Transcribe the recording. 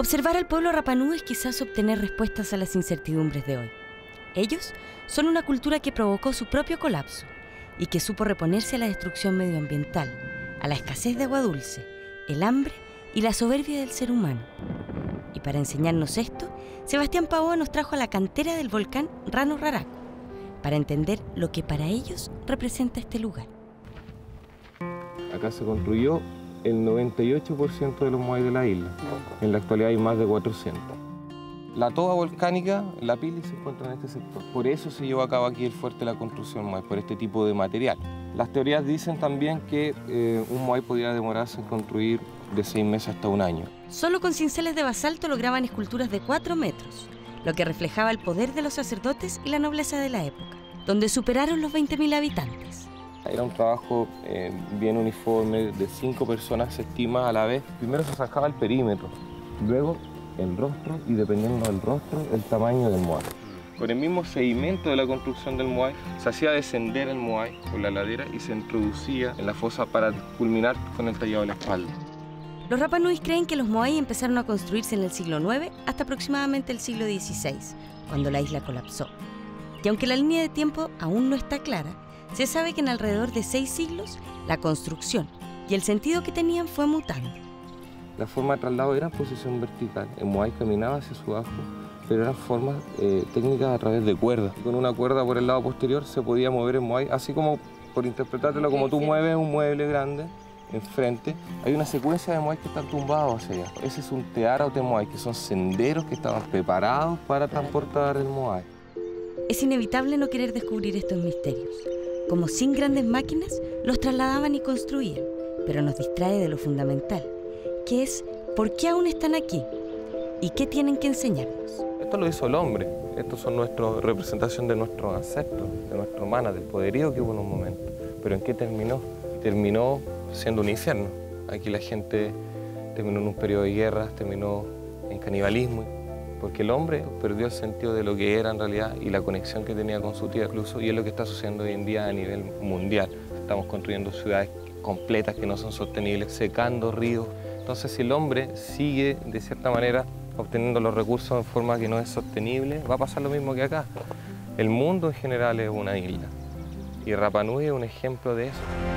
Observar al pueblo Rapa Nui es quizás obtener respuestas a las incertidumbres de hoy. Ellos son una cultura que provocó su propio colapso y que supo reponerse a la destrucción medioambiental, a la escasez de agua dulce, el hambre y la soberbia del ser humano. Y para enseñarnos esto, Sebastián Pavoa nos trajo a la cantera del volcán Rano Raraku, para entender lo que para ellos representa este lugar. Acá se construyó el 98% de los moai de la isla. En la actualidad hay más de 400. La toba volcánica, la Pili, se encuentra en este sector. Por eso se llevó a cabo aquí el fuerte de la construcción moai, por este tipo de material. Las teorías dicen también que un moai podría demorarse en construir de 6 meses hasta 1 año. Solo con cinceles de basalto lograban esculturas de 4 metros, lo que reflejaba el poder de los sacerdotes y la nobleza de la época, donde superaron los 20.000 habitantes. Era un trabajo bien uniforme, de 5 personas se estima a la vez. Primero se sacaba el perímetro, luego el rostro y dependiendo del rostro, el tamaño del moai. Con el mismo sedimento de la construcción del moai, se hacía descender el moai por la ladera y se introducía en la fosa para culminar con el tallado de la espalda. Los Rapa Nui creen que los moai empezaron a construirse en el siglo IX hasta aproximadamente el siglo XVI, cuando la isla colapsó. Y aunque la línea de tiempo aún no está clara, se sabe que en alrededor de 6 siglos, la construcción y el sentido que tenían fue mutando. La forma de traslado era en posición vertical. El moai caminaba hacia su abajo, pero eran formas técnicas a través de cuerdas. Con una cuerda por el lado posterior se podía mover el moai, así como, por interpretártelo, como tú mueves un mueble grande enfrente, hay una secuencia de moai que están tumbados hacia allá. Ese es un teara o temoai, que son senderos que estaban preparados para transportar el moai. Es inevitable no querer descubrir estos misterios. Como sin grandes máquinas, los trasladaban y construían, pero nos distrae de lo fundamental, que es por qué aún están aquí y qué tienen que enseñarnos. Esto lo hizo el hombre. Estos son nuestra representación de nuestros ancestros, de nuestro humana, del poderío que hubo en un momento. Pero ¿en qué terminó? Terminó siendo un infierno. Aquí la gente terminó en un periodo de guerras, terminó en canibalismo, porque el hombre perdió el sentido de lo que era en realidad y la conexión que tenía con su tierra incluso, y es lo que está sucediendo hoy en día a nivel mundial. Estamos construyendo ciudades completas que no son sostenibles, secando ríos. Entonces, si el hombre sigue, de cierta manera, obteniendo los recursos en forma que no es sostenible, va a pasar lo mismo que acá. El mundo en general es una isla, y Rapa Nui es un ejemplo de eso.